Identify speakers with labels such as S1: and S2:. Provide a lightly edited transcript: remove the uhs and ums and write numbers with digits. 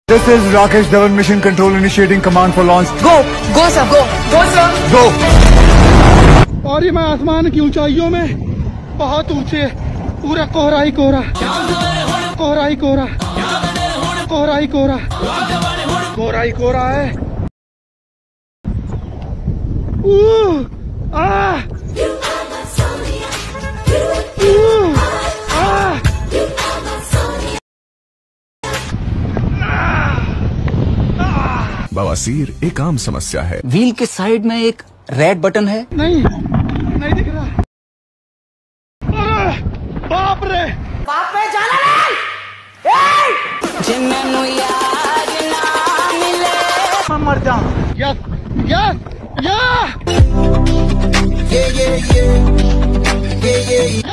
S1: This is Rakesh Dhawan, Mission Control initiating command for launch.
S2: Go sir, go sir.
S1: Go.
S3: और ये मैं आसमान की ऊंचाइयों में बहुत ऊंचे पूरा कोहरा ही कोहरा, कोहरा ही कोहरा, कोहरा ही कोहरा, कोहरा ही कोहरा है।
S4: बवासीर एक आम समस्या है।
S2: व्हील के साइड में एक रेड बटन है।
S3: नहीं दिख रहा। अरे बाप रे,
S5: बाप रे जाना नहीं। जिन्नू यार ना मिले
S3: मैं मर जाऊं। Yes yes yes.